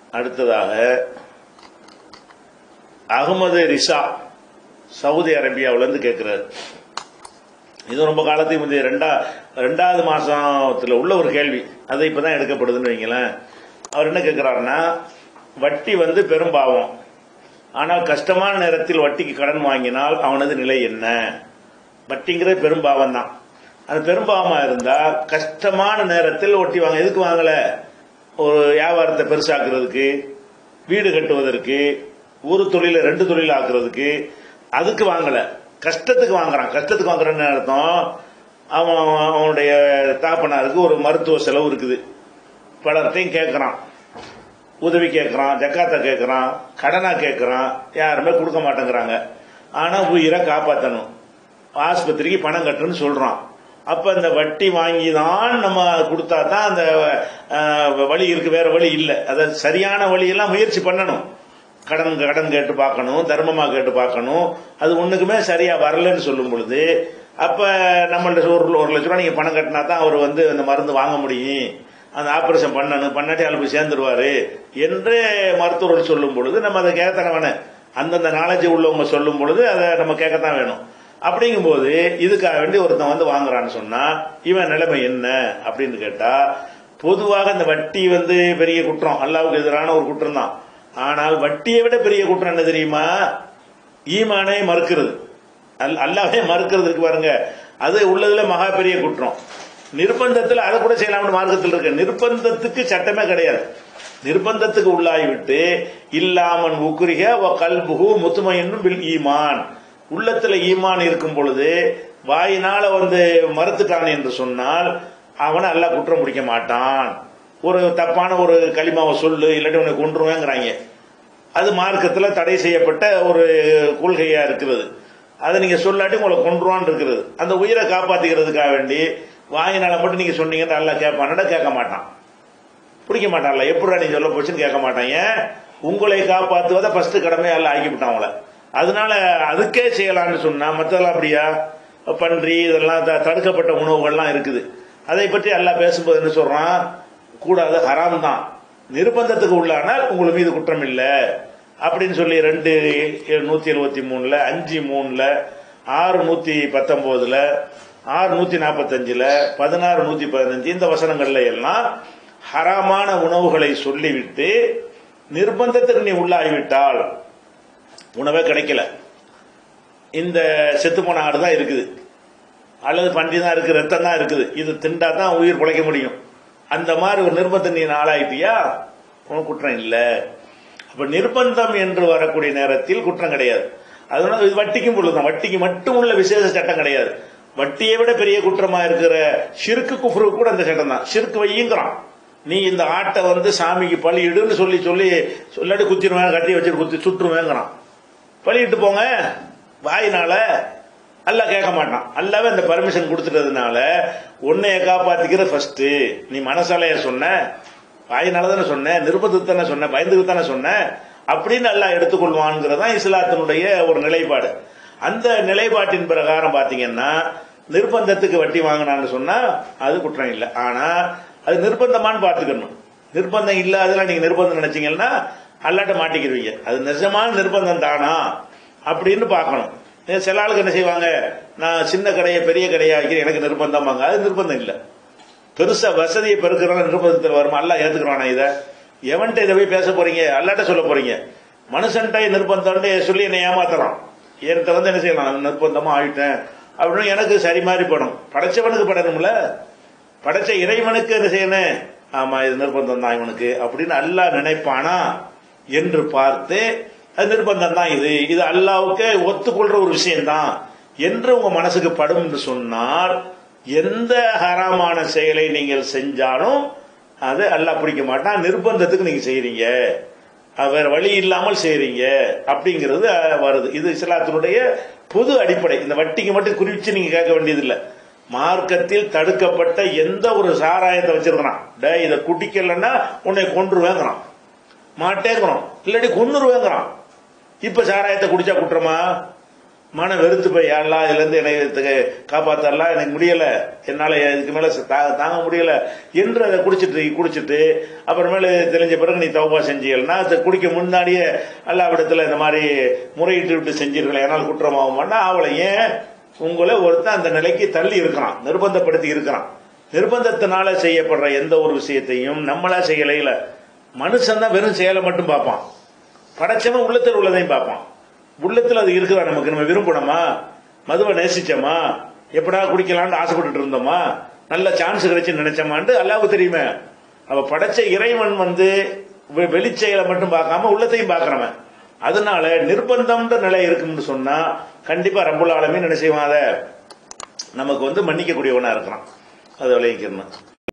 அடுத்ததாக Ahmed Risa Saudi அரேபியாவிலிருந்து கேட்கிறார். இது ரொம்ப காலத்துக்கு முந்தைய ரெண்டாவது மாசத்துல உள்ள ஒரு கேள்வி. அது இப்பதான் எடுக்கப்படுதுன்னு வைங்களேன். அவர் என்ன கேட்கிறாருன்னா, வட்டி பெரும்பாவம், ஆனால் கஷ்டமான நேரத்தில் வட்டிக்கு கடன் வாங்கினால் அவனது நிலை என்ன? வட்டிங்கிறது பெரும்பாவம் தான். அது பெரும்பாவமா இருந்தா கஷ்டமான நேரத்தில் வட்டி வாங்க. எதுக்கு வாங்கல? ஒரு வியாபாரத்தை பெருசாக்குறதுக்கு, வீடு கட்டுவதற்கு, ஒரு தொழில 2 தொழில் ஆக்குறதுக்கு, அதுக்கு வாங்கல. கஷ்டத்துக்கு வாங்குறான். கஷ்டத்துக்கு வாங்குறன்னு அர்த்தம், அவனுடைய தாப்பனாருக்கு ஒரு மருத்துவ செலவு இருக்குது, பலர்த்தையும் கேட்கறான், உதவி கேட்கறான், ஜக்காத்தை கேட்கறான், கடனா கேட்கறான், யாருமே கொடுக்க மாட்டேங்கிறாங்க. ஆனா உயிரை காப்பாற்றணும், ஆஸ்பத்திரிக்கு பணம் கட்டுன்னு சொல்றான். அப்ப அந்த வட்டி வாங்கி தான் நம்ம கொடுத்தா தான் அந்த வழி இருக்கு, வேற வழி இல்லை. அதாவது சரியான வழியெல்லாம் முயற்சி பண்ணணும். கடன் கேட்டு பார்க்கணும், தர்மமா கேட்டு பார்க்கணும். அது ஒண்ணுக்குமே சரியா வரலன்னு சொல்லும் பொழுது, அப்ப நம்மள்ட்ட ஒரு லட்சம் நீங்க பணம் கட்டினா தான் அவர் அந்த மருந்து வாங்க முடியும், அந்த ஆபரேஷன் பண்ணணும், பண்ணாட்டி அதில் போய் சேர்ந்துருவாரு என்று மருத்துவர்கள் சொல்லும் பொழுது நம்ம அதை கேட்கத்தானே வேணும். அந்தந்த நாலேஜ் உள்ளவங்க சொல்லும் பொழுது அதை நம்ம கேட்கத்தான் வேணும். அப்படிங்கும்போது இதுக்காக வேண்டி ஒருத்தன் வாங்குறான்னு சொன்னா இவன் நிலைமை என்ன அப்படின்னு கேட்டா, பொதுவாக இந்த வட்டி பெரிய குற்றம், அல்லாவுக்கு எதிரான ஒரு குற்றம் தான். ஆனால் வட்டியை விட பெரிய குற்றம் என்ன தெரியுமா? ஈமானை மறுக்கிறது, அல்லாவே மறுக்கிறது இருக்கு பாருங்க, அது உள்ளதுல மகா பெரிய குற்றம். நிர்பந்தத்தில் அதை கூட செய்யலாம்னு மார்க்கத்தில் இருக்கு. நிர்பந்தத்துக்கு சட்டமே கிடையாது. நிர்பந்தத்துக்கு உள்ளாகிவிட்டு இல்லாமன் உக்குரிக கல்புகு முத்துமையன்னும் பில் ஈமான், உள்ளத்துல ஈமான் இருக்கும் பொழுது வாயினால மறுத்துட்டான் என்று சொன்னால் அவனை அல்லாஹ் குற்றம் பிடிக்க மாட்டான். ஒரு தப்பான ஒரு களிமாவை சொல்லு, இல்லாட்டி உன்னை கொன்றுவேங்கிறாங்க. அது மார்க்கத்தில் தடை செய்யப்பட்ட ஒரு கொள்கையா இருக்கிறது. அதை நீங்க சொல்லாட்டி உங்களை கொன்றுவான் இருக்கிறது. அந்த உயிரை காப்பாத்திக்கிறதுக்காக வேண்டி வாயினால மட்டும் நீங்க சொன்னீங்கன்னு அல்லாஹ் கேட்பான்டா? கேட்க மாட்டான், பிடிக்க மாட்டான்ல. எப்படா நீ சொல்ல போச்சுன்னு கேட்க மாட்டான். ஏன்? உங்களை காப்பாற்றுவதை ஃபர்ஸ்ட் கடமை அல்லாஹ் ஆக்கிவிட்டான் அவங்கள. அதனால அதுக்கே செய்யலாம்னு சொன்னா, மற்றதெல்லாம் அப்படியா? பன்றி இதெல்லாம் தடுக்கப்பட்ட உணவுகள்லாம் இருக்குது. அதை பற்றி அல்லாஹ் பேசும்போது என்ன சொல்றான்? கூடாது, ஹராம் தான். நிர்பந்தத்துக்கு உள்ளானால் உங்களுக்கு மீது குற்றம் இல்லை அப்படின்னு சொல்லி 2:173, 5:3, 6:119, 6:145, 16:115 இந்த வசனங்கள்ல எல்லாம் ஹராமான உணவுகளை சொல்லிவிட்டு நிர்பந்தத்துக்கு நீ உள்ளாகிவிட்டால், உணவே கிடைக்கல, இந்த செத்துப்போன ஆடு தான் இருக்குது அல்லது பன்றி தான் இருக்கு, ரத்தம் தான் இருக்குது, இது திண்டா தான் உயிர் பிழைக்க முடியும், அந்த மாதிரி ஒரு நிர்பந்தம் நீ ஆளாயிட்டியா, உனக்கு குற்றம் இல்லை. அப்ப நிர்பந்தம் என்று வரக்கூடிய நேரத்தில் குற்றம் கிடையாது. அதனால இது வட்டிக்கும் பொழுதுதான், வட்டிக்கு மட்டும் உள்ள விசேஷ சட்டம் கிடையாது. வட்டியை விட பெரிய குற்றமா இருக்கிற ஷிர்க்கு குஃப்ருக்கு கூட அந்த சட்டம் தான். ஷிர்க்கு வையுங்கிறான், நீ இந்த ஆட்டை சாமிக்கு பலியிடுன்னு சொல்லி சொல்லாட்டி குத்திடுவேன், கட்டி வச்சுட்டு குத்தி சுற்றுவேங்கிறான். பலியிட்டு போங்க வாயினால, அல்லாஹ் கேட்க மாட்டான். அல்லாவே அந்த பர்மிஷன் கொடுத்துட்டதுனால உன்னைய காப்பாத்திக்கிற ஃபர்ஸ்ட். நீ மனசாலைய சொன்ன, வாயினால தானே சொன்ன, நிர்பந்தத்தை தானே சொன்ன, பயந்துக்கு தானே சொன்ன அப்படின்னு அல்லாஹ் எடுத்துக்கொள்வான்ங்கிறதான் இஸ்லாத்தினுடைய ஒரு நிலைப்பாடு. அந்த நிலைப்பாட்டின் பிரகாரம் பாத்தீங்கன்னா நிர்பந்தத்துக்கு வட்டி வாங்கினான்னு சொன்னா அது குற்றம் இல்லை. ஆனா அது நிர்பந்தமானு பார்த்துக்கணும். நிர்பந்தம் இல்லாதெல்லாம் நீங்க நிர்பந்தம் நினைச்சீங்கன்னா அல்லாட்ட மாட்டிக்கிடுவீங்க. அது நிஜமான நிர்பந்தம் தானா அப்படின்னு பார்க்கணும். சில ஆளுக்கு என்ன செய்வாங்க, நான் சின்ன கடையை பெரிய கடையா வைக்கிறேன், எனக்கு நிர்பந்தம் வாங்க. அது நிர்பந்தம் இல்லை. பெருசா வசதியை பெருக்கிறோம் நிர்பந்தத்தில் வருமா? அல்லா ஏத்துக்கிறானா? இதை எவன்ட்ட இதை போய் பேச போறீங்க? அல்லாட்ட சொல்ல போறீங்க? மனுஷன்ட்ட நிர்பந்தம் சொல்லி என்னை ஏமாத்தலாம். என்கிட்ட என்ன செய்யலாம், நிர்பந்தமா ஆயிட்டேன் அப்படின்னு எனக்கு சரி மாதிரி படும். படைச்சவனுக்கு படணும்ல, படைச்ச இறைவனுக்கு என்ன செய்யணும்? ஆமா இது நிர்பந்தம் தான் இவனுக்கு அப்படின்னு அல்லாஹ் நினைப்பானா என்று பார்த்து அது நிர்பந்தம் தான், இது அல்லாவுக்கு ஒத்துக்கொள்ற ஒரு விஷயம்தான் என்று உங்க மனசுக்கு படும் என்று சொன்னால், எந்த ஹராமான செயலை நீங்கள் செஞ்சாலும் அது அல்லாஹ் பிடிக்க மாட்டான். நிர்பந்தத்துக்கு நீங்க செய்யறீங்க, வேற வழி இல்லாமல் செய்யறீங்க அப்படிங்கிறது வருது. இது இஸ்லாத்தினுடைய பொது அடிப்படை. இந்த வட்டிக்கு மட்டும் குறிச்சு நீங்க கேட்க வேண்டியது இல்லை. மார்க்கத்தில் தடுக்கப்பட்ட எந்த ஒரு சாராயத்தை வச்சிருக்கிறான், இதை குடிக்கலன்னா உன்னை கொன்றுவேங்கிறான், மாட்டேங்கிறோம், இல்லாட்டி கொன்னுருவேங்கிறான். இப்ப சாராயத்தை குடிச்சா குற்றமா? மன வெறுத்து போய் யாரெல்லாம் இதுல இருந்து எனக்கு காப்பாத்தரலாம், எனக்கு முடியல, என்னால இதுக்கு மேல தாங்க முடியல என்று அதை குடிச்சிட்டு அப்புறமேல தெரிஞ்ச பிறகு நீ தௌபா செஞ்சீங்கன்னா குடிக்க முன்னாடியே அல்லாஹ்விடத்துல இந்த மாதிரி முறையிட்டு விட்டு செஞ்சீர்கள் என்னால் குற்றமாகுமான்னா அவளை ஏன் உங்களை ஒருத்தன் அந்த நிலைக்கு தள்ளி இருக்கிறான், நிர்பந்தப்படுத்தி இருக்கிறான். நிர்பந்தத்தினால செய்யப்படுற எந்த ஒரு விஷயத்தையும் நம்மளா செய்யலையில மனுஷன் தான் வெறும் செயலை மட்டும் பார்ப்பான். படைச்சவன் உள்ளத்தில் உள்ளதையும் பார்ப்பான். உள்ளத்தில் அது இருக்குதா, நமக்கு நம்ம விரும்பணுமா, மதுவை நேசிச்சோமா, எப்படா குடிக்கலாம்னு ஆசைப்பட்டு இருந்தோமா, நல்ல சான்ஸ் கிடைச்சு நினைச்சோமான்னு அல்லாஹ்வுக்கு தெரியுமே. அவ படைச்ச இறைவன் வெளிச்செயலை மட்டும் பார்க்காம உள்ளத்தையும் பார்க்கிறவன். அதனால நிர்பந்தம்ன்ற நிலை இருக்கும்னு சொன்னா கண்டிப்பா ரப்புல் ஆலமீன் என்ன செய்வான், அதை நமக்கு மன்னிக்கக்கூடியவனா இருக்கிறான். அதை விளைவிக்கணும்.